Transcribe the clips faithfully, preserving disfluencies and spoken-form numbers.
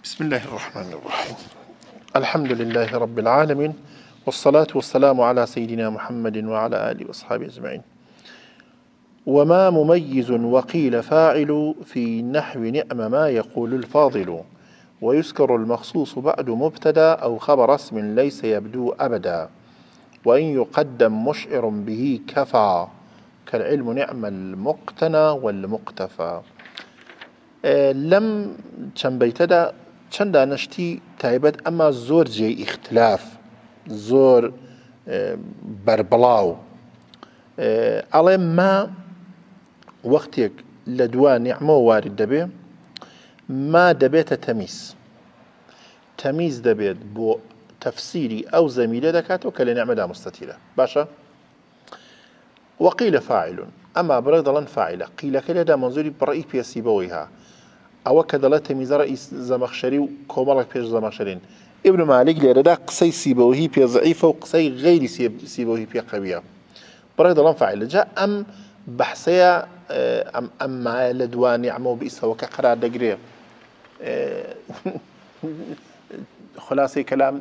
بسم الله الرحمن الرحيم. الحمد لله رب العالمين، والصلاة والسلام على سيدنا محمد وعلى آله وأصحابه أجمعين. وما مميز وقيل فاعل في نحو نعم ما يقول الفاضل، ويذكر المخصوص بعد مبتدا أو خبر اسم ليس يبدو أبدا، وإن يقدم مشعر به كفى، كالعلم نعم المقتنى والمقتفى. أه لم تنبيتدا چەند دانشتی تایبەت ئەمە زۆر جێی ئیختلاف زۆر بەربڵاو ئەڵێ ما وەختێک لە دووان نیعمە وارد دەبێ ما دەبێتە تەمیز تەمیز دەبێت بۆ تەفسیری ئەو زەمیرە دەکاتەوە کە لە نیعمەدا مستەتیرە. باشە وەقیلە فاعلون، ئەما بڕێ دەڵێن فاعلە، قیلەکە لێدا مەنزوری بڕئی پێسیبەوەی ها ئەوە کە دەڵێت تەمیزە ڕئیس زەمەخشەری و کۆمەڵێک پێش زەمەخشەرین. ئیبن مالک لێرەدا قسەی سیبەوەهی پێ زەعیفە و قسەی غەیری سیبەوەهی پێ قەویە. بڕێ دەڵێن فاعلە. جا ئەم بەحسەیە ئەم ئەممایە لە دوان نیعمە و بئیسەوە کە قەرار دەگرێ خولاسەی کەلام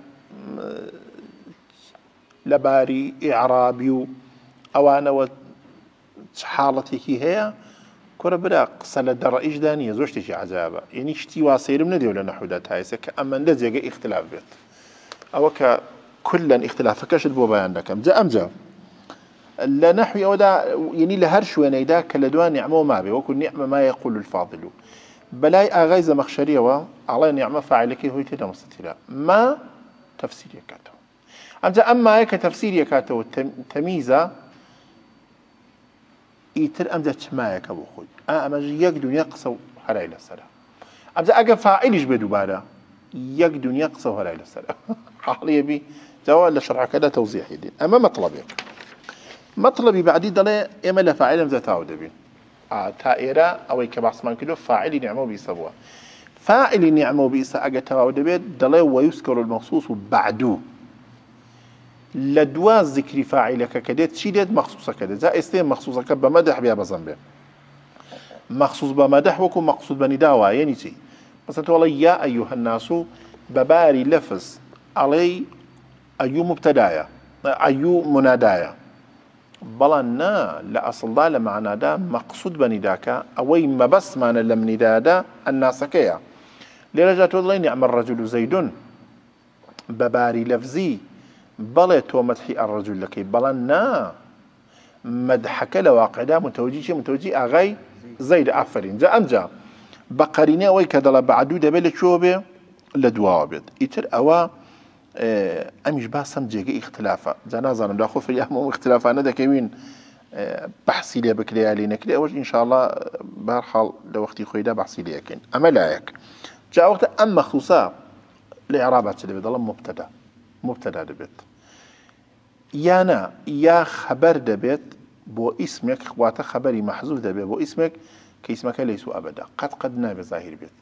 لەباری ئیعرابی و ئەوانەوە حاڵەتێکی هەیە کۆرە برا قسە لە دەڕئیشدا نییە، زۆر شتێکی عەجایبە. یعنی شتی وا سەیرم نەدێو لە نەحوودا تایسە کە ئەمەندە جێگە ئیختلاف بێت، ئەوە کە کولەن ئیختلافەکەشت بۆ بەیان دەکەم. جا ئەمجا لە نەحوی ئەوەدا یعنی لە هەر شوێنەیدا کە لە دوان نیعمە مابێ، وەکو نیعمە ما یەقول الفاضل، بەلای ئاغای زەمەخشەریەوە ئەڵێ نیعمە فاعیلەکەی هۆی تێدا مستەتیرە، ما تەفسیریەکاتەوە. ئەمجا ئەم مایە کە تەفسیریەکاتەوە تەمیزە ئیتر ئەمجا چمایەکە بۆ خۆی ئەمەژ یەک دنیا قسە و هەرای لەسەرە. ئەمجا ئەگە فاعیلیش بێ دووبارە یەک دنیا قسە و هەرای لەسەرە. حاڵیەبی جاوا لە شەرعەکەدا تەوزیحی دێن. ئەمە مەطلەبێک. مەطلەبی بعدی دەڵێ ئێمە لە فاعیل ئەمجا تاو دەبین. تا ئێرە ئەوەی کە باسمان کردو فاعیلی نیعمە و بئیسە بووە. فاعیلی نیعمە و بئیسە ئەگە تەواو دەبێت دەڵێ وەیوذکر المەخصوص بعدو، لە دوا ذکری فاعیلەکە کە دێت چی دێت؟ مەخصوصەکە دێت. جا ئێستێ مەخصوصەکە بە مەدح بیا بەزەم بێ. مەخصوص بە مەدح وەکو مەقصود بە نیداوە، یعنی چی؟ مثلا تۆڵێ یا ئەیوهە الناس و بەباری لەفز ئەڵێ ئەیوو مبتەدایە ئەیوو منادایە، بەڵام نا لە ئەسڵدا لە معنادا مەقصود بە نیداکە ئەوەی مەبەسمانە لەم نیدادا ئەناسەکەیە. لێرەجا تۆ دڵێ نیعمە الرەجول زەیدون بەباری لەفزی بەڵێ تۆ مەدحی ئەڕەجول دەکەی، بەڵام نا مەدحەکە لە واقعدا متەوەجی چی؟ متەوەجی ئاغای زەید. ئافرین. جا ئەمجا بە قەرینە ئەوەی کە دەڵێ بەعدوو دەبێت لە کوێوە بێ؟ لە دواوە بێت. ئیتر ئەوە ئەمیش باسەم جێگە ئیختلافە. جا نازانم داخۆ فریامە و ئیختلافانە دەکەوین بەحسی لێ بکرێ لێ نەکرێ، ئەوەش ئینشاءڵڵا بەهەرحاڵ لە وەختی خۆیدا بەحسی لێ یەکەین. ئەمە لایەک. جا وەختە ئەم مەخصووسە لە ئێعرابا چ دەبێت؟ دەڵێم مبتەدا مبتدا دەبێت، یانە یا خەبەر دەبێت بۆ ئیسمێک، واتە خەبەری مەحزوف دەبێت بۆ ئیسمێک کە ئیسمەکە لەیس و ئەبەدا قەت قەت نابێت زاهیر بێت.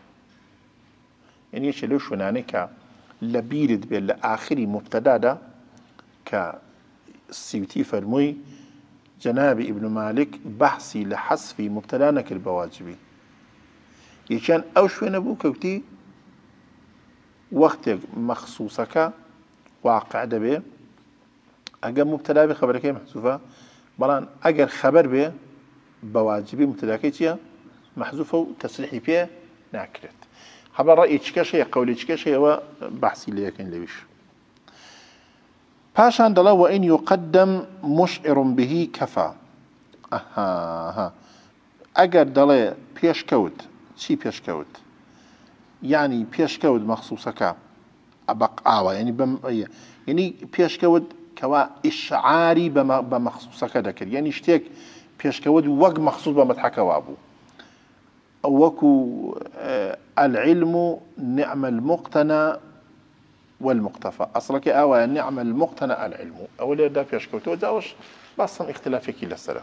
یعنی یەکێ لەو شوێنانەی کە لە بیرت بێت لە ئاخری مبتەدادا کە سیوتی فەرمووی جەنابی ئیبن مالک بەحسی لە حەسفی مبتەدا نەکرد بە واجبی. یەکیان ئەو شوێنە بوو کەوتی وەختێک مەخصووسەکە واقع دەبێ ئەگەر مبتەدا بێ خەبەرەکەی مەحزوفە، بەڵام ئەگەر خەبەر بێ بە واجبی مبتەداکەی چییە؟ مەحزوفە و تەسریحی پێ ناکرێت. هەبڵە ڕەئی چکەش هەیە، قەولی چکەش هەیە، ئەوە بەحسی لێ یەکەین لەویش. پاشان دەڵێ وئین یوقەدەم مشعر به کەفا. ئەها ئەگەر دەڵێ پێشکەوت، چی پێشکەوت؟ یعنی پێشکەوت مەخصووسەکە بەق ئاوە، ینی بەم یعنی پێشکەوت کەوا ئیشعاری بە مەخصووسەکە دەکرد، یعنی شتێک پێشکەوت وەک مەخصووص بە مەدحەکەوا بوو، وەکو العلم نعم المقتنى والمقتفى. ئەسڵەکە ئاوایە نعم المقتنى العلم، ئەوە لێردا پێشکەوتەوە. جاوەش باسم ئیختلافێکی لەسەرە.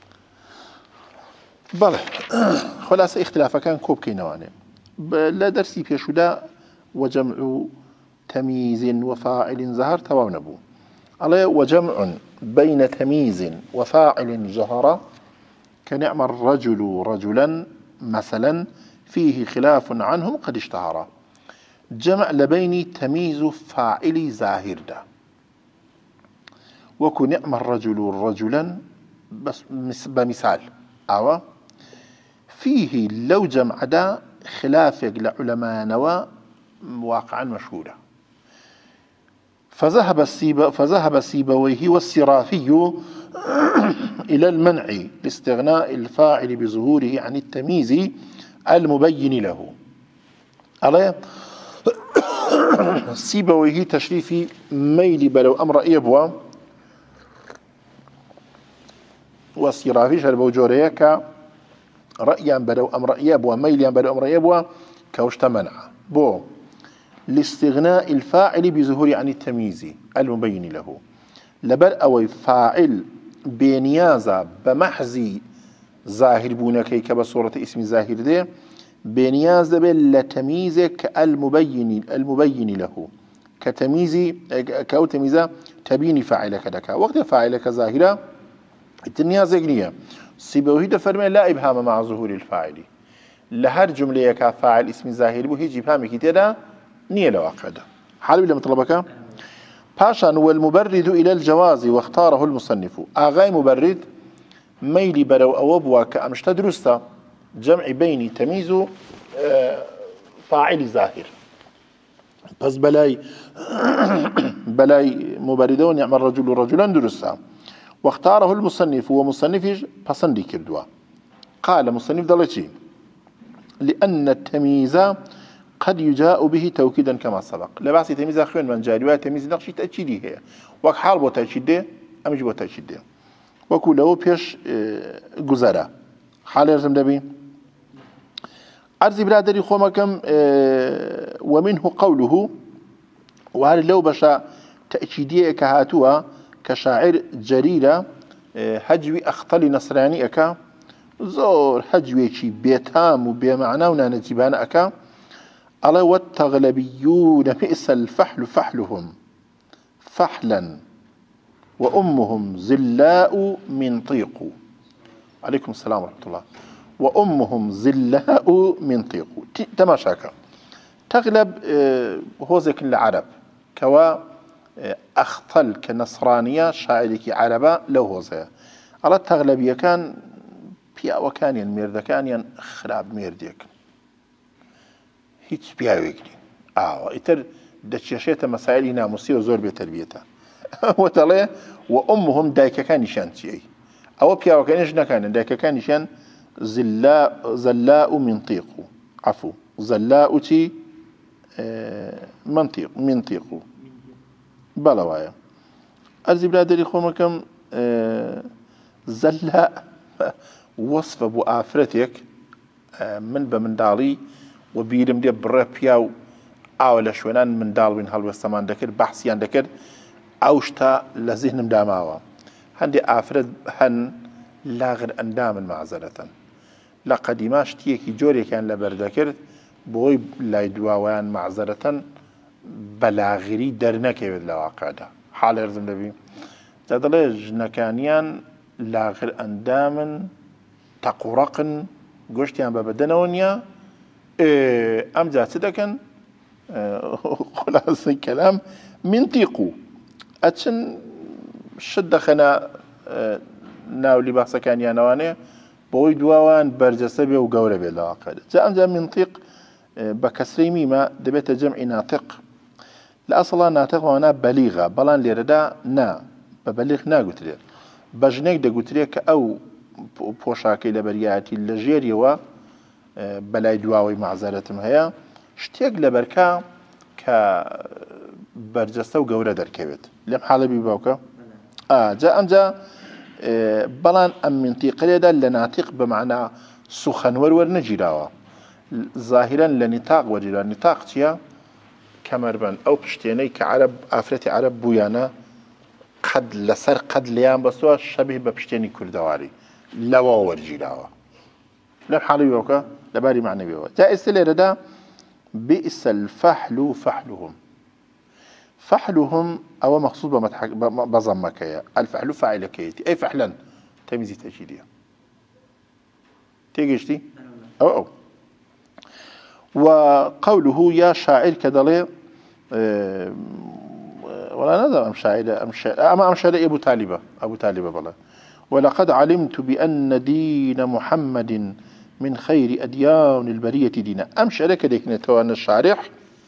بەڵێ خلاصە ئیختلافەکان کۆ بکەینەوانێ. لا درسي بيشودا وجمع تمييز وفاعل زهر تواو نبو على وجمع بين تمييز وفاعل جهر كنعم الرجل رجلا مثلا فيه خلاف عنهم قد اشتهر. جمع لبيني تمييز فاعل ظاهر ده وكو نعم الرجل رجلا بس بمثال أو فيه لو جمع ده خلافك لعلماء نوا واقعا مشهورة فذهب السيب فذهب سيبويه والسرافي إلى المنع لاستغناء الفاعل بظهوره عن التمييز المبين له على سيبويه تشريفي ميل بلو أمر إيبوا والسرافي شربو جوريك رأيا بلو أمر إيبوا ميليا بلو أمر إيبوا كوشت منع بو لاستغناء الفاعل بظهور عن التمييز المبين له لبر أو فاعل بنيازة بمحزي ظاهر بونكي كبصورة اسم ظاهر ده بنيازة لتمييزك المبين المبين له كتمييز كأو تمييزة تبين فاعلك لك وقت فاعلك ظاهرة التنيازة جنية سيبويه فرمي لا إبهام مع ظهور الفاعل لهر جملة كفاعل اسم ظاهر بو هيج إبهامك تدا نية لواقع ده حالي بلا مطلبك باشان والمبرد إلى الجواز واختاره المصنف آغاي مبرد ميلي برو أوبوا كأمشت درستا جمع بيني تمييز فاعل ظاهر بس بلاي بلاي مبردون يعمل رجل رجلا درستا واختاره المصنف ومصنف بصندي كردوا قال مصنف دلتي لأن التمييز قد يجاء به توكيدا كما سبق لا بأس تمييز أخوان من جاري تمييز نقشي تأكيدي هي وك حال بو تأكيد أم يجب تأكيد وكله بيش جزرة حال يرسم دبي أرزي برادري خومكم ومنه قوله وهل لو بشا تأكيدية كهاتوا كشاعر جريرة هجوي أخطل نصراني أكا زور هجوي شي بيتام وبيمعنى ونانتبان أكا ألا والتغلبيون بئس الفحل فحلهم فحلا وأمهم زلاء من طيق عليكم السلام ورحمة الله وأمهم زلاء من طيق تماشاكا تغلب هو زيك العرب كوا أخطل كنصرانية شاعرك عربة لو هو زي على التغلبية كان بيا وكان ينمير كان ين خراب ميرديك هيتش بيا ويكلي آه إتر دشيشة مسائل ناموسية وزور بتربيتها وتلاه وأمهم دايك كان يشان شيء أو بيا وكان يشنا كان دايك كان يشان زلاء زلاء منطيق عفو زلاء تي منطيق منطيق بلوايا أرزي بلادري خومكم زلاء وصف أبو آفرتك من بمن دالي وبيرم دي بربياو أو شوانان من دال وين هالوستمان دكر بحثيان دكر أوشتا لذهنم داماوا هندي آفرت هن لاغر أندام معزلة لقديماش تيكي جوري كان لبردكر بوي لايدواوان معزلة بلاغري درنكي بالواقع ده حال يرزم نبي تدلج نكانيان لاغر أندام تقرقن قشتيان ببدنونيا إيه أم جاتدكن إيه خلاص الكلام منطيقو أتشن شد خنا إيه ناو لباسا كان يانواني بوي دواوان برجسبي وقورة بالواقع ده جاء أم جاء منطيق إيه بكسري ميما دبيت جمع ناطق لأصلا ناطق وانا بليغة بلان ليردا نا ببليغ نا قلت لي بجنيك دا قلت لي كأو بوشاكي لبرياتي اللجيري و بلاي دواوي معزارتم هيا شتيق لبركا كبرجسته وقورة دركبت لم حالة بيباوكا آه جاء أم جاء آه بلان أم منطيق ليدا لناطق بمعنى سخن ورور نجيراوا ظاهرا لنطاق وجيرا نطاق تيا كمربان أو بشتيني كعرب آفرتي عرب بويانا قد لسر قد ليان بسوا شبه ببشتيني كردواري لوا ورجيراوا لم حالة بيباوكا لباري معنى بيباوكا جاء السلير دا بئس الفحل فحلهم فحلهم أو مقصود بضمك الفحل فاعل كيتي أي فحلا تميزي تأكيدية تيجيشتي أو أو وقوله يا شاعر كدلي أه ولا نذر أم شاعر أم شاعر أما أم شاعر أبو طالبة أبو طالبة بلا ولقد علمت بأن دين محمد من خير أديان البرية دينا أم شاعر كديك نتوان الشارح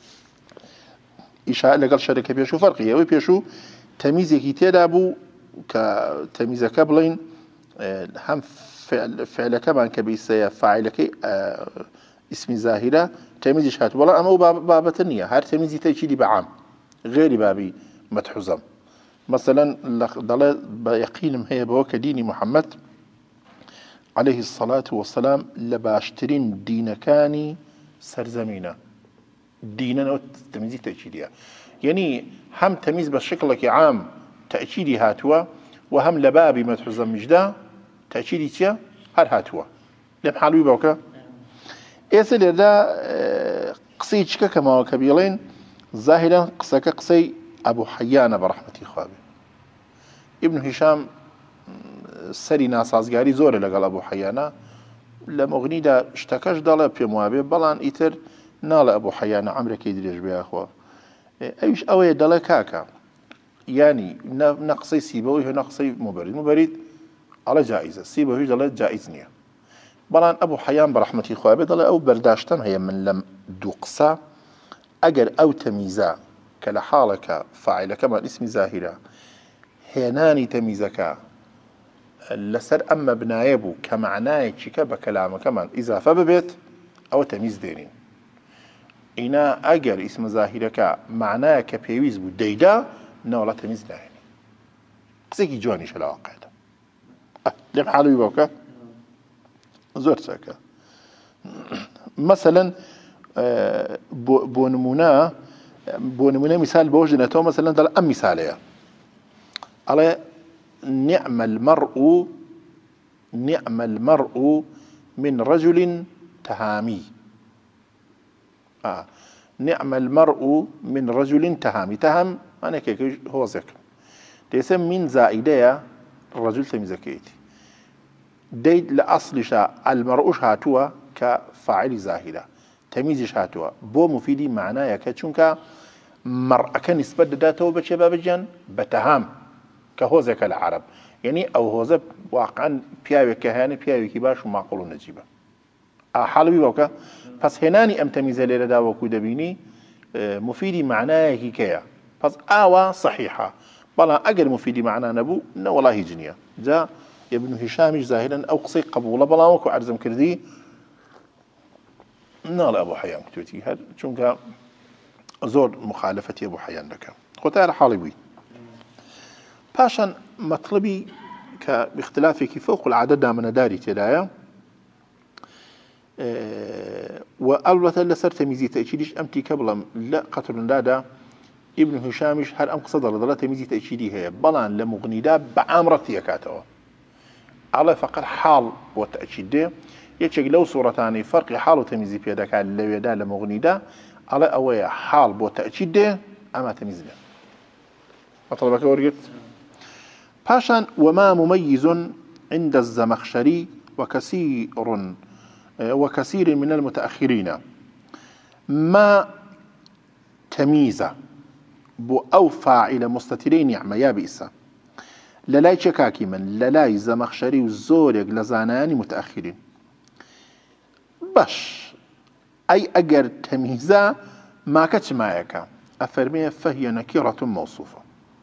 إشاء لقال شارك بيشو فرقية وبيشو تمييز كتير أبو كتمييز كابلين هم فعل فعل كمان كبيسة فاعلك اسم زاهرة تمييز شهات ولا أما باب التنية هار تمييز تأكيد بعام غير بابي متحزم مثلا ضل بيقين هي بوك دين محمد عليه الصلاة والسلام لباشترين دين كاني سرزمينا دينا تمييز تأكيدية يعني هم تمييز بالشكل عام تأكيدي هاتوا وهم لبابي متحزم مجدا تأكيدي تيا هر هاتوا لم حالوي بوكا إيسا دا قصيتك كما وكبيلين ظاهرا قصك قصي أبو حيان برحمة خوابه ابن هشام سري ناسازگاري زور لقال أبو حيانا لمغني دا اشتكاش دالا بيموابه بلان إيتر نال أبو حيان عمرك يدريج بيا أخوة أيش أوي دالا كاكا يعني نقصي سيبوي هو نقصي مبرد مبرد على جائزة سيبوي دالا جائزنية بلان أبو حيان برحمة خوابه دالا أو برداشتم هي من لم دوقصا أجر أو تميزا كالحالك فاعل كما اسم زاهرة هيناني تميزك لسر أما بنايبو كمعناه شكا بكلامه كمان إذا فببت أو تميز دينين إنا أجر اسم زاهرك معناه كبيويز بو ديدا نولا تميز دينين قسيكي جواني شلا واقعدا أه لم حالو يبوكا زور ساكا مثلا بو نمونا بو نمونا مثال بوجنته مثلا دل أم مثالية على نعم المرء نعم المرء من رجل تهامي آه. نعم المرء من رجل تهامي تهم أنا كيك هو ذكر تسمى من زائدة الرجل تمزكيتي ديد لأصل شاء المرء هاتوا كفاعل زاهدة تمييز هاتوا بو مفيدي معناه كتشونك مرء كان نسبة داته بشباب الجن بتهام كهوزك العرب يعني أو هوزة واقعا بياوي كهاني بياوي كباش ومعقول نجيبه حالوي بوكا بس هناني أم تمييز ليردا وكو دبيني مفيدي معناه هيكيا بس آوا صحيحة بلا أجر مفيدي معناه نبو نا والله جنيا جاء ابن هشام ظاهرا أو قصي قبول بلا وكو عرزم كردي نال أبو حيان كتوتي هاد چونك زور مخالفة أبو حيان لك خوتار حالبي باشا مطلبي باختلافك فوق العدد من داري تدايا أه وأولة لسر تميزي تأكيدش أمتي قبل لا قطر دادا ابن هشامش هل أم قصدر ضلا تميزي تأكيدي هي بلان لمغنيدا بعامرتي كاتوا على فقط حال وتأكيد يتشك لو صورتاني فرق حال وتميزي في ذاك اللي يدا لمغنيدا على أويا حال وتأكيد أما تميزنا أطلبك ورقت باشان وما مميز عند الزمخشري وكثير وكثير من المتأخرين ما تميز بو أو فاعل مستترين يعمى يا بئسا للاي شكاكي من للاي زمخشري وزوريق لزاناني متأخرين باش أي أجر تمييزا ما كتش معك أفرمي فهي نكرة موصوفة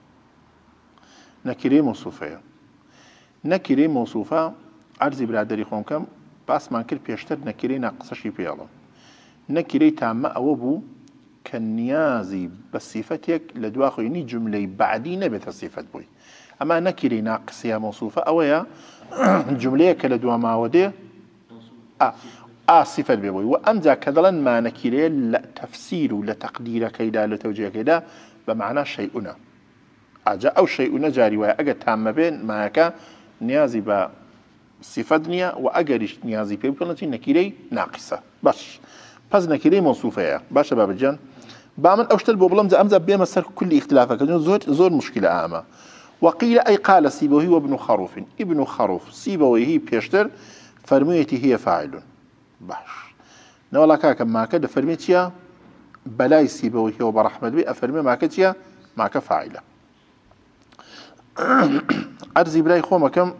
نكرة موصوفة نكرة موصوفة عرضي برادري خونكم بس ما نكر بيشتر نكرة ناقصة شي بيالم نكرة تامة أو بو كالنيازي بصفتك لدواخيني جملة بعدين بتصفت بوي أما نكرة ناقصة موصوفة أو يا جملة كالدوا ما ودي آه آه صفة بيبوي وأمزا كذلا ما نكرة لتفسير لتقدير كيدا لتوجيه كيدا بمعنى شيئنا أجا أو شيئنا جاري ويا أجا تام بين معك نيازي بصفة دنيا وأجرش نيازي بيبقى نكرة ناقصة باش بس نكرة موصوفة باش باب الجن بعمل أوشتل بوبلم زي أمزا بين مسار كل اختلافك زور زور مشكلة عامة وقيل أي قال سيبويه وابن خروف ابن خروف سيبويه بيشتر فرميتي هي فاعل باش نولا كاك ماك دفرميتيا بلاي سيبويه وبرحمة بي أفرمي ماكتيا ماك فاعلة أرزي بلاي خو مكم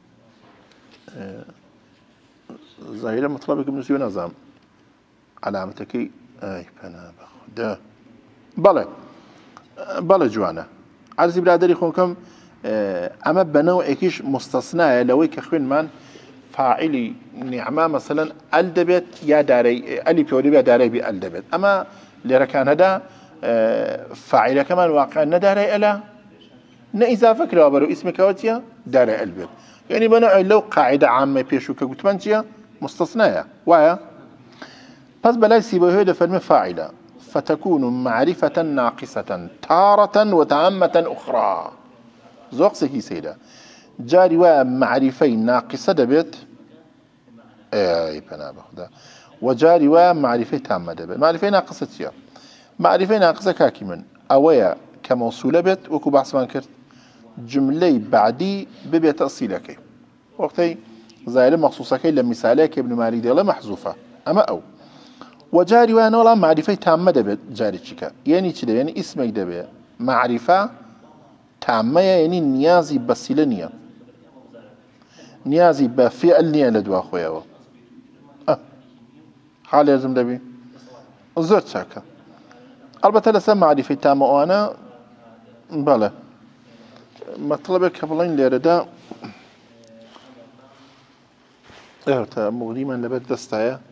زاهرة مطلبك ابن سيونا زام علامتك اي فانا باخد بلا بلا جوانا عرزي برادري خوكم اما بنوعكيش مستثناء لو كخوين من فاعلي نعمة مثلا الدبت يا داري الي بيوري يا داري بي الدبت اما لركان هذا فاعل كمان واقع نداري الا نا اذا فكروا برو اسمك وتيا داري البيت يعني بنوع لو قاعدة عامة بيشو كغتمانتيا مستثناء وايا بس بلاي سيبويه دفرم فاعلة فتكون معرفة ناقصة تارة وتعمة أخرى زوقسكي سيدة جاري ومعرفة ناقصة دبت اي بنا بخدا وجاري ومعرفة تامة دبت معرفة ناقصة تيا معرفة ناقصة كاكمن اويا كموصولة بت وكو بحث ما كرت جملة بعدي ببيت تأصيلك وقتي زائل مخصوصة كي لمثالك ابن مالك ديلا محذوفة اما او وجاري وانا ولا معرفة تامة دبت جاري تشيكا يعني تشيكا يعني اسمك دبت معرفة تامة يعني نيازي بسيلنية نيازي بفعل نيا لدوا خويا اه حال يلزم دبي زرت شاكا البته لسه معرفة تامة وانا بله مطلبك قبلين ليردا ارتا مغريما لبد دستايا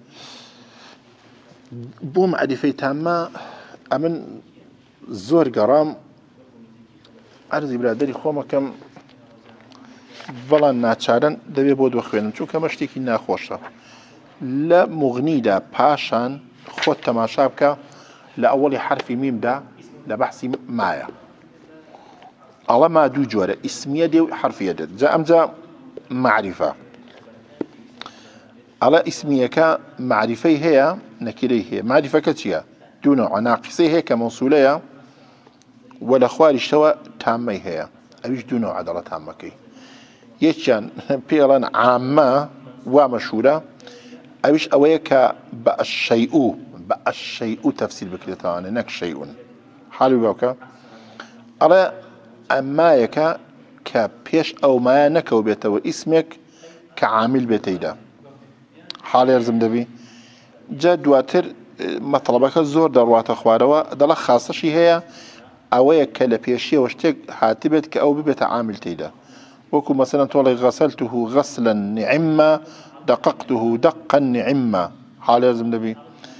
بو معرفة تامة امن زور قرام عرضي برادري خوما كم بەڵام ناچارن دەبێ بۆ دۆخوێنن چونکە مە شتێکی ناخۆشە لە مغنیدا پاشان خۆت تەماشا بکە لە ئەوەڵی حرفی میمدا لە بەحسی مایە ئەڵە ما دوو جۆرە ئیسمیە دێ و حرفیە دێت جا ئەمجا معریفە ئەڵە ئیسمیەکە معریفەی هەیە نەکیرەی هەیە معریفەکە چییە؟ دوو نوع ناقیسەی هەیە کە مەوسولەیە و لە خواریشتەوە تامەی هەیە ئەویش دوو نوع دەڵە تامەکەی یەکیان پێڵەن عامە وا مەشهورە ئەویش ئەوەیە کە بە ئەشەیئو بە ئەشەیئو تەفسیر بکرێتەوانە نەک شەیئون حاڵی باوکە ئەڵێ ئەمایەکە کە پێش ئەو مایە نەکەو بێتەوە ئیسمێک کە عامل بێتەیدا حاڵی ئەرزم دەبی جا دواتر مەطلبەکە زۆر دەڕواتە خوارەوە دەڵە خاسەشی هەیە ئەوەیە کە لە پێشیەوە شتێک هاتبێت کە ئەو ببێتە عامل تێیدا وكو مثلا تولي غسلته غسلا نعما دققته دقا نعما حال لازم نبي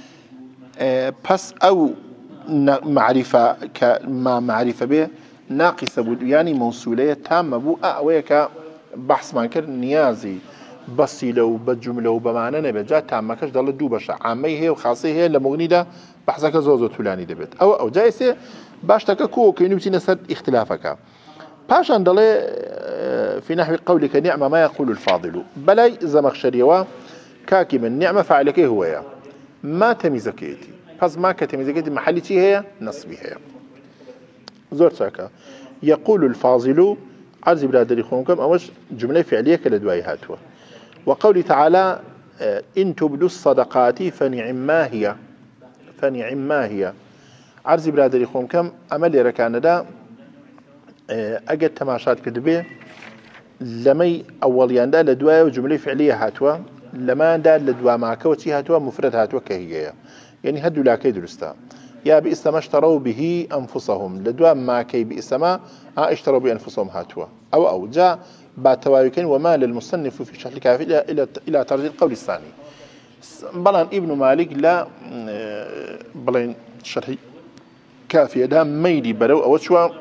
أه بس او معرفة كما معرفة به ناقصة بو يعني موصولية تامة بو اويك بحث ما كر نيازي بسيلة وبجملة وبمعنى نبي جاء تامة كش ضل دو بشع عامي هي وخاصي هي لمغني ده بحثك زوزو تولاني دبت او او جايسه باشتك كو كينو بتينا سد اختلافك باشان دلي في نحو قولك نعمة ما يقول الفاضل بلاي زمخشري كاكي من نعمة فعلك هو يا ما تميزكيتي بس ما كتميزكيتي محلتي هي نصبي هي زور ساكا يقول الفاضل عرض بلاد خونكم أوش جملة فعلية كالدواي هاتوا وقول تعالى إن تبدوا الصدقات فنعم ما هي فنعم ما هي عرض بلاد خونكم أمل ركان دا اجد تماشات كدبه لمي اوليان دا لدواء وجمله فعليه هاتوا لما دا لدواء معك وتي هاتوا مفرد هاتوا كهي يعني هدو لا كي درستا يا بئس ما اشتروا به انفسهم لدواء ما كي بئس ما اشتروا بانفسهم هاتوا او او جاء بعد توايكين وما للمصنف في شرح الكافي الى الى ترجيح القول الثاني بلان ابن مالك لا بلان شرح كافي دا ميلي برو او شو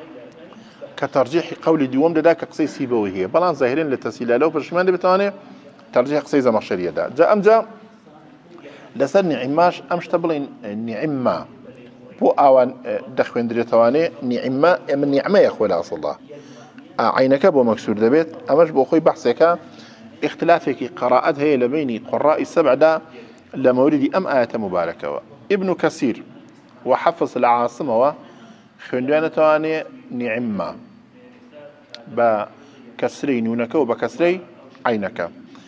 كترجيح قول ديوم ده كقصي سيبويه بلان ظاهرين للتسهيل لو برشمان دي بتواني ترجيح قصي زمخشريه ده جاء ام جاء لسر نعماش امش تبلين نعمه بو اوان دخوين دري تواني نعمه من نعمه يا اخويا اصل الله عينك بو مكسور دبيت امش بو اخوي بحثك اختلافك قراءات هي لبيني قراء السبع ده لمولدي ام ايه مباركه ابن كثير وحفص العاصمه خوندوانه تواني نعمه بكسري نونك وبكسري عينك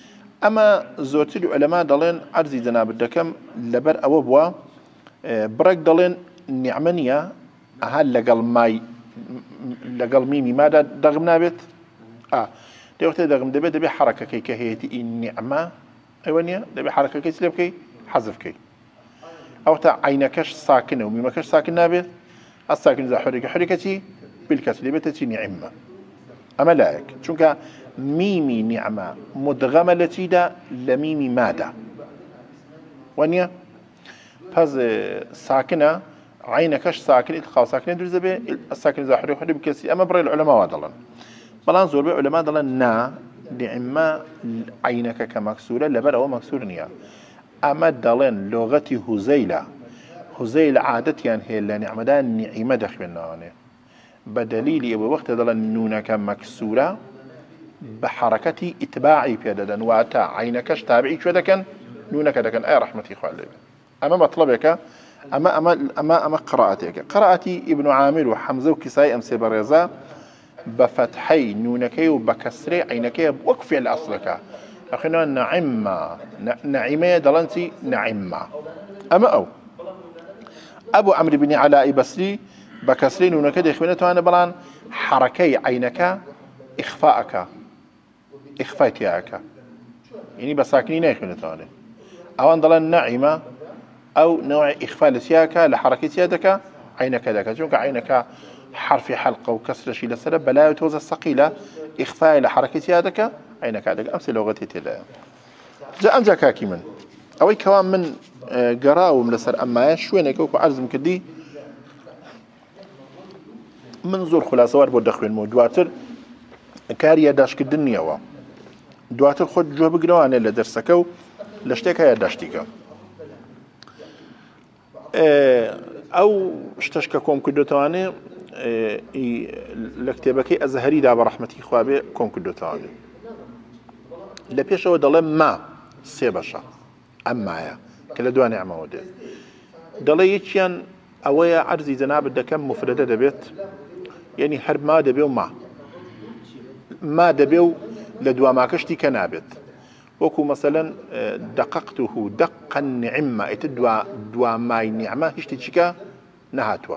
أما زوتر علماء دلين عرضي جناب الدكم لبر أو بوا برك دلين نعمانية هل لقل ماي لقل ميمي ماذا دغمنا بيت آه دي وقت دغم دبي دبي حركة كي كهيتي النعمة أيوانيا دبي حركة كي سلب كي حذف كي أو تا عينكش ساكنة وميمكش ساكنة بيت الساكن إذا حركة حركتي بالكسر بتتي نعمة أما لاك شونك ميمي نعمة مدغمة لتيدا لميمي ماذا وانيا فاز ساكنة عينكش ساكن إدخال ساكنة درز به الساكن إذا حركة حركة بالكسر أما بري العلماء وادلن بلان زور بي علماء دلن نا نعمة عينك كمكسورة لبر أو مكسور نيا أما دلن لغتي هزيلة هزيلة عادتيا هي اللي نعمدان نعمة دخلنا بدليل أبو وقت دلن نونك مكسورة بحركة إتباعي في ددن واتا عينكش تابعي شو دكن نونك دكن أي رحمتي خوالي أما مطلبك أما أما أما أما قراءتك قراءتي ابن عامر وحمزة وكسائي أمسي بريزا بفتحي نونكي وبكسري عينكي بوقف على أصلك أخينا نعمة نعمة دلنتي نعمة أما أو أبو عمرو بن علاء بصري بكسري نونكي دخمنته أنا بلان حركي عينك إخفاءك إخفاءك يعني بساكنين يخمنته أنا أو أن دلن نعمة أو نوع إخفاء لسياك لحركة يدك عينك ذاك شونك عينك حرف حلقة وكسر شيء لسبب بلا يتوزع الثقيلة إخفاء لحركة يدك عينك ذاك أمثلة لغتي تلا جاء أنجا كاكي من أوي كوان من قراء ومن لسر أما شوين يكوكو عرض مكدي منظور خلاصة واربو دخوين مو دواتر كاريا داش كدنيا وا دواتر خود جواب قنوان اللي درسكو لشتيكا يا داشتيكا أو اشتشك كوم كدو تواني لكتابك أزهري دا برحمتي خوابي كوم كدو تواني لبيش هو دلم ما سيبشا أما يا كلا دوا نعمة ودي دلي يتشيان أويا عرزي زناب الدكم مفردة دبيت يعني حرب ما دبيو ما ما دبيو لدوا ما كشتي كنابت وكو مثلا دققته دقا نعمة اتدوا دوا ماي نعمة هشتي تشكا نهاتوا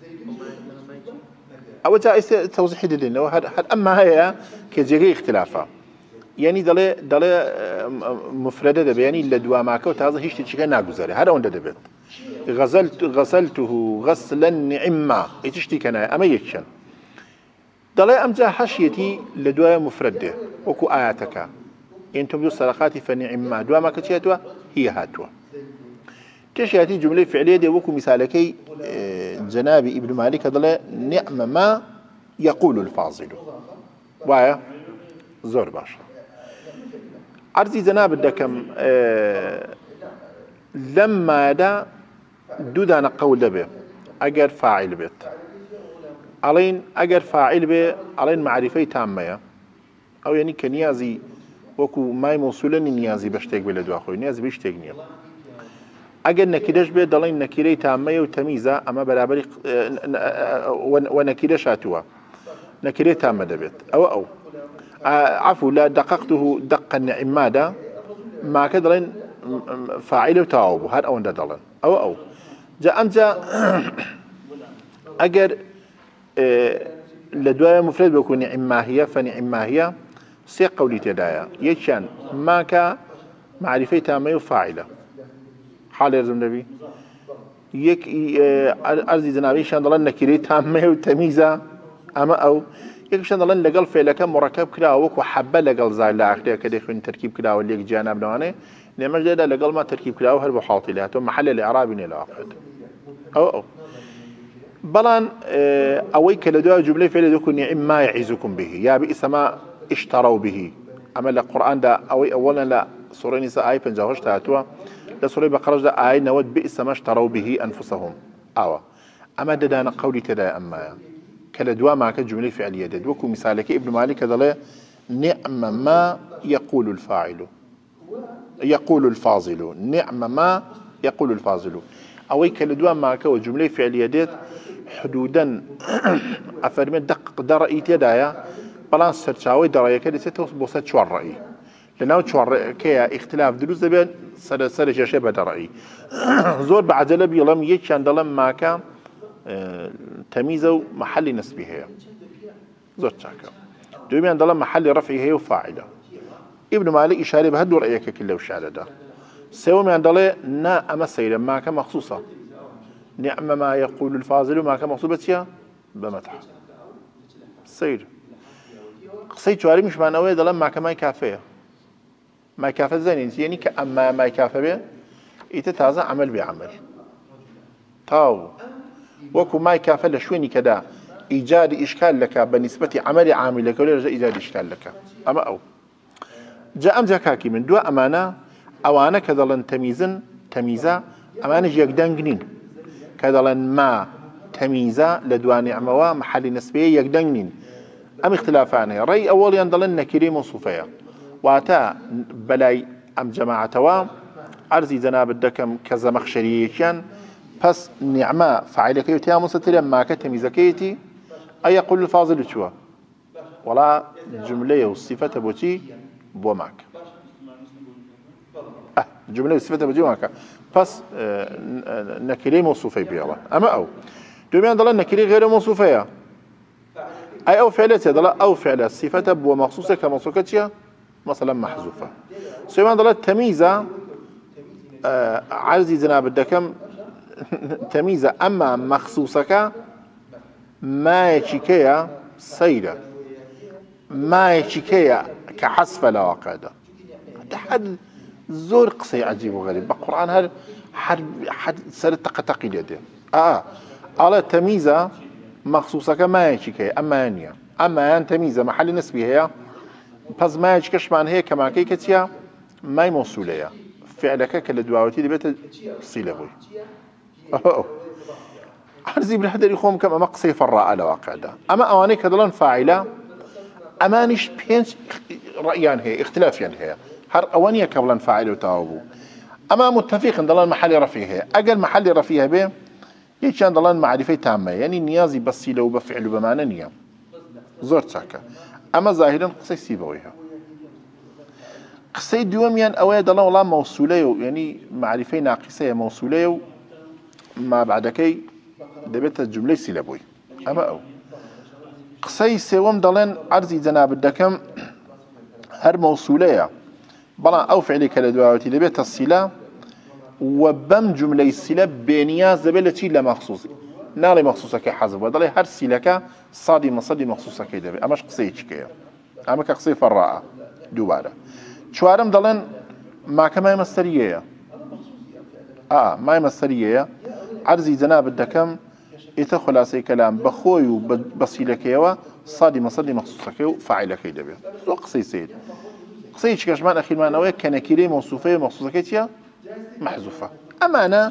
أو تا توضيح دلين هاد أما هي كجري اختلافا يعني دلي دلي مفردة دبي يعني لدوا ماكو تازه هشتي تشكا ناقوزاري هذا وند دبيت غسلت غسلته غسلا نعمة اتشتي كنا أما يكشن دلي أمجا حشيتي لدوا مفردة وكو آياتك إن تبدو الصدقات فنعما دوا ما كتشيتوا هي هاتوا كشياتي جملة فعلية دي وكو مثالكي جنابي ابن مالك هذا نعم ما يقول الفاضل وايا زور باشا عرضي جناب الدكم لما دا دودا قول دبي أجر فاعل بيت علين أجر فاعل بي علين معرفة تامة أو يعني كنيازي وكو ماي موصولا نيازي بشتاق بلدو أخوي نيازي بيشتاق نيا أجل نكيدش بيد دلين نكيري تامية وتميزة أما برابري ونكيدش هاتوا نكيري تامة دبيت أو أو عفو لا دققته دقا نعمادا ما كدلين فاعل وتعوب هاد أو دلين أو أو جاء أنت أجر لدوايا مفرد بيكون نعما هي فنعما هي سي قولي تدايا يشان ماكا معرفة تامة وفاعلة حال يرزم نبي يك أرزي زنابي شان دلن نكيري تامة وتميزة أما أو يك شان دلن لقل فعلك مركب كلا وكو حبة لقل زاي لا أخليه كده يكون تركيب كلا والليك جانب نواني نعمل جدا لقل ما تركيب كلا وهربو حاطي لها محل الإعرابي نلاقد أو أو بلان أويك لدوا جملة فعل يكون نعم ما يعزكم به يا بئس ما اشتروا به أما القرآن ده أوي أولا لا سورة نساء آية بنجاوش تاتوا لا سورة بقرة ده آية نود بئس ما اشتروا به أنفسهم أوا أما ده دانا قولي تدا أما كالدوا معك جملة فعلية ده وكو مثالك ابن مالك ده نعم ما يقول الفاعل يقول الفاضل نعم ما يقول الفاضل أوي كالدوا معك وجملة فعلية ده حدودا أفرمي دق درأي تدايا بلان سرچاوي درأي كده ستوص بوسط شو الرأي لناو چوار كيا اختلاف دروز دبين سر سر جشة بدرعي زور بعجلة بيلام يجان دلم ماكا اه تمييزه محل نسبي هي زور شاكا دوميان دلم محل رفعي هي وفاعله ابن مالك إشارة بهدو رأيك كله وشعر ده سوى من دلة نا أما سيرا ماكا مخصوصة نعم ما يقول الفاضل ماكا مخصوبة بمدح سير قصي شواري مش معنوية دلم ماكا ما يكافيه ما يكافئ زين يعني كأما ما يكافئ به يتتازع عمل بعمل تاو وكو ما يكافئ لشويني كذا إيجاد إشكال لك بالنسبة عمل عامل لك ولا إيجاد إشكال لك أما أو جاء أم جاكاكي من دوا أمانة أوانا كذلن تميزن تميزا أمانة جيك دنجنين كذلن ما تميزا لدوا نعموا محل نسبية يقدنجنين أم اختلافانه رأي أول يندلن نكري موصوفية واتا بلاي ام جماعة توام ارزي جناب الدكم كزمخشريكيان پس نعمة فعلك يتيا مستتلا ما كتميزكيتي اي يقول الفاضل شو ولا جملة والصفة بوتي بوماك اه جملة والصفة بوتي بوماك پس اه نكري موصوفي بيلا اما او دوميان ضل نكري غير موصوفية اي او فعلتها ضل او فعل الصفة بومخصوصة كموصوكتها مثلا محذوفة سيمان ضلت تمييزة آه عرضي جناب الدكم تمييزة أما مخصوصك ما يشكيها سيدة ما يشكيها كحسف لواقعدة حد زور قصي عجيب وغريب بالقرآن هل حد حد سرت تقتقي يده آه على تمييزة مخصوصك ما يشكيها أما أنيا أما أن تمييزة محل نسبي هي پس ما يشكش معنى هي كما كي كتيا ما موصولية فعلك كالدواوتي دي بيت صيلة بوي أوه عرزي بالحدر يخوم كما مقصي فراء على واقع ده أما أواني كدلان فاعلة أمانيش بينش رأيان هي اختلافيان هي هر أواني كبلان فاعل وتاوبو أما متفق دلان محل رفيه هي أقل محل رفيه به يشان دلان معرفة تامة يعني نيازي بصيلة وبفعل بمعنى نيام زور ساكا أما ظاهرا قصي سيبويها قصي دوميان أولا دلان والله موصولة يعني معرفة ناقصة موصولة ما بعدكي دبت الجملة سيلبوي أما أو قصي سيوم دلان عرضي جناب الدكم هر موصولة بلا أو فعلي كالدواوتي دبت السيلة وبم جملة السيلة بنياز دبلتي لمخصوصي ناري مخصوصة كحذف ودلي هر سيلك صادي مصدي مخصوصة كيدبي أماش قصي كيا أما كقصي فراء دوباره شوارم دلن ما كما مسترية آه ما مسترية عرضي جناب الدكم يتخلصي كلام بخوي وبصيلك يوا صادي مصدي مخصوصة كيو فاعل كيدبي قصي سيد قصي كاش مان أخير ما نويا كان كيري موصوفة مخصوصة كيتيا محذوفة أما أنا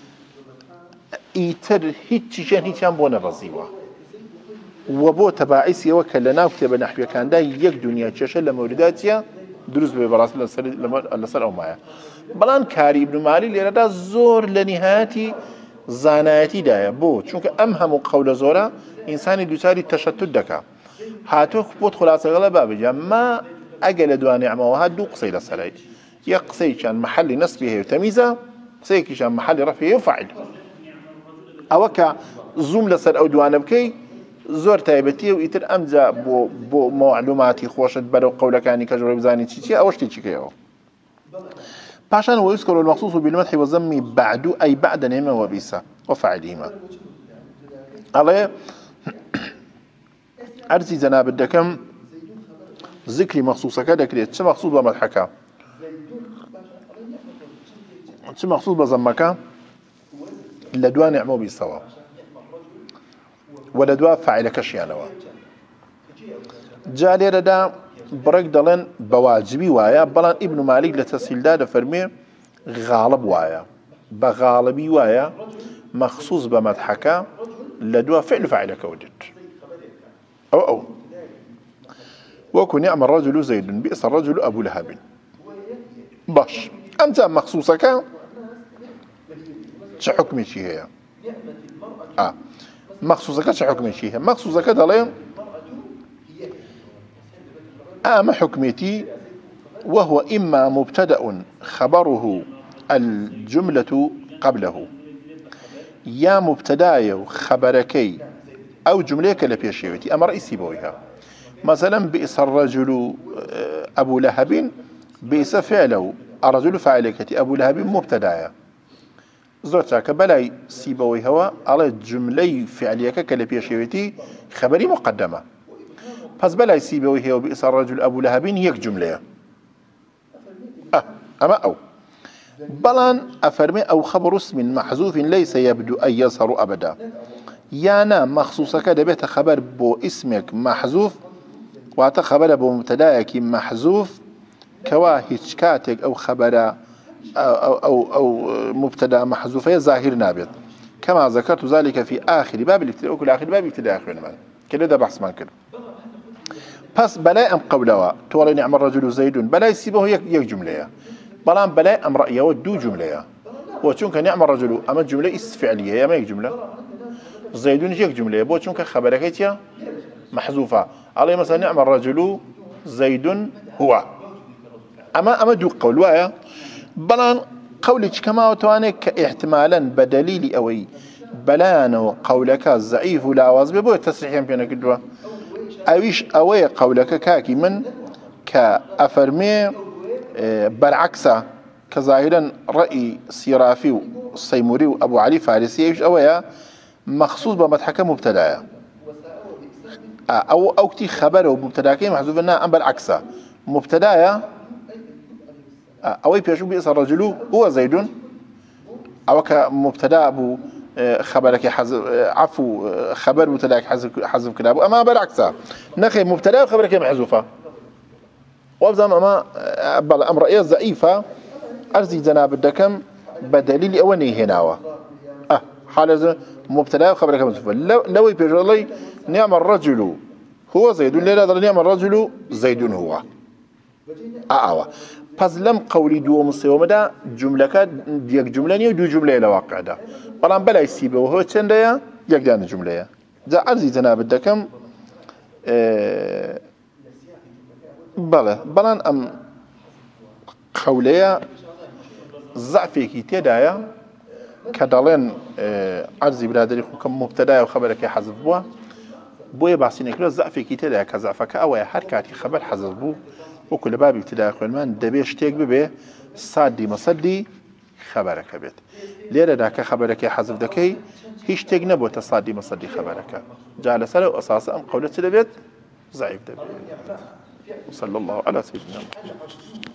يتر هيتشي شان هيتشان بونا رزيوة وبو تباعيسي وكلنا وكتب نحوية كان دا يك دنيا تشاشا لمورداتيا دروس ببراس لسر أو مايا بلان كاري ابن مالي لأن دا زور لنهايتي زاناتي دايا بو چونك أمهم قول زورا إنساني دوساري تشتت دكا هاتو خبوت خلاصة غلبا بجا ما أقل دوان نعموها دو قصي لسرعي يقصي كان محل نسبه وتميزة قصي كان محل رفعه وفعل أوكا زوم لسر أو دوان بكي زور تايبتي ويتر أمزا بو, بو معلوماتي خوشت برو قولك يعني كجور بزاني تشيتي أوش تشيكيه باشان ويذكر المخصوص بالمدح والذم بعد أي بعد نعمة وبيسا وفعلهما عليه أرسي زناب الدكم ذكري مخصوصة كده كده شو مخصوص بمدحك شو مخصوص بذمك لدوا نعمة بيسوا ولدوا فعلك شيانوا جالي ردا برك دلن بواجبي وايا بلان ابن مالك لتسهيل دا فرمي غالب وايا بغالبي وايا مخصوص بمدحك لدوا فعل فعلك وجد أو أو وكن نعم الرجل زيد بئس الرجل أبو لهب باش أنت مخصوصك شحكم شيء هي آه مخصوصك شحكم شيء هي مخصوصك دلين أما حكمتي وهو إما مبتدأ خبره الجملة قبله، يا مبتدأ خبركي أو جملة لبيشيوتي أمر رئيسي بويها. مثلا بئس الرجل أبو لهب، بئس فعله الرجل فاعلكتي أبو لهب مبتدأ زوجتك بلاي سيبوي هوا على جملة فعلية كلبيشيوتي خبري مقدمة، بس بلاي سيبوي هوا بئس الرجل أبو لهب هيك جملة أه أما أو بلان أفرمي أو خبر اسم محذوف ليس يبدو أن يظهر أبدا، يانا مخصوصة كده بيت خبر بو اسمك محذوف واتا خبر بو مبتداك محذوف كواهج كاتك أو خبر أو, أو, أو مبتدا محذوفة ظاهر نابت، كما ذكرت ذلك في آخر باب الابتداء وكل آخر باب ابتداء آخر من كده ده بحث من كده. بس بلاي أم قولوا تولي نعم الرجل زيد بلاي سيبه يك جملة، بلان بلاي أم رأيه ودو جملة، وشونك نعم الرجل أما الجملة استفعالية يا ما يك جملة، زيد يك جملة بو شونك خبرك يا محذوفة عليه مثلا نعم الرجل زيد هو، أما أما دو قول وايا بلان قولك كما وتوانك احتمالا بدليل أوي بلان قولك ضعيف لا واجب بو تصحيح بينك الدوا أويش أوي قولك كاكي من كأفرمي بالعكسه كظاهرا رأي سيرافي والسيموري وأبو علي فارسي أويش أوي مخصوص بمتحكى مبتدأ أو أو كتي خبره مبتدأ محذوف لنا أم بالعكسه مبتدأ أوي بيشوف بئس الرجل هو زيد أو كمبتدأ أبو خبرك حذف عفو خبر مبتدأ حذف حذف كلامه أما بالعكسه نخي مبتدأ وخبرك محذوفة وابزم أما بالأمر رأيه ضعيفة أرزي جناب الدكم بدليل أولي هناوة أه حال مبتدأ وخبرك محذوفة لو لو بيجوا الله نعم الرجل هو زيد لا لا نعم الرجل زيد هو أعوى پس لم قولي دو مصيوم دا جملة ديك جملة نيو دو جملة لواقع دا بلان بلا يسيبه وهو چند يا يك دان جملة جا عرضي جناب الدكم اه بلا بلان ام قولية ضعفي تدايا كدالين اه عرضي برادري كم مبتدا وخبرك حذف بوا بويا بحسين كلا ضعفي تدايا كضعفك او حركاتي خبر حذف بو وكل باب ابتداء خلمان دبيش تيك ببه صادي مصدي خبرك بيت ليرة داك خبرك حذف دكي هيش تيك نبو تصادي مصدي خبرك جعل سلو أساسا أم قولة لبيت ضعيف دبي وصلى الله على سيدنا محمد.